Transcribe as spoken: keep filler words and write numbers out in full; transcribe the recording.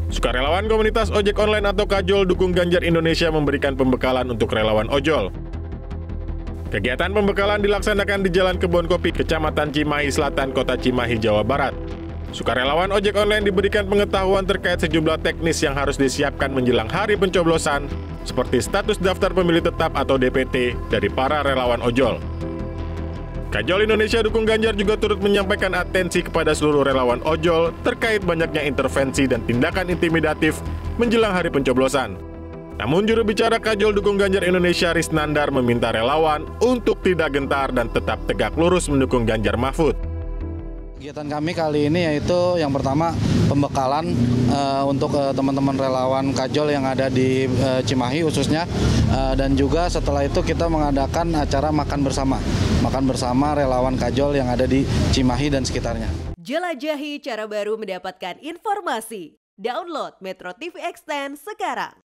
Sukarelawan komunitas ojek online atau Kajol dukung Ganjar Indonesia memberikan pembekalan untuk relawan ojol. Kegiatan pembekalan dilaksanakan di Jalan Kebon Kopi, Kecamatan Cimahi Selatan, Kota Cimahi, Jawa Barat. Sukarelawan ojek online diberikan pengetahuan terkait sejumlah teknis yang harus disiapkan menjelang hari pencoblosan, seperti status daftar pemilih tetap atau D P T dari para relawan ojol. Kajol Indonesia dukung Ganjar juga turut menyampaikan atensi kepada seluruh relawan ojol terkait banyaknya intervensi dan tindakan intimidatif menjelang hari pencoblosan. Namun juru bicara Kajol dukung Ganjar Indonesia Risnandar meminta relawan untuk tidak gentar dan tetap tegak lurus mendukung Ganjar Mahfud. Kegiatan kami kali ini yaitu yang pertama pembekalan uh, untuk uh, teman-teman relawan Kajol yang ada di uh, Cimahi khususnya, uh, dan juga setelah itu kita mengadakan acara makan bersama, makan bersama relawan Kajol yang ada di Cimahi dan sekitarnya. Jelajahi cara baru mendapatkan informasi. Download Metro T V Extend sekarang.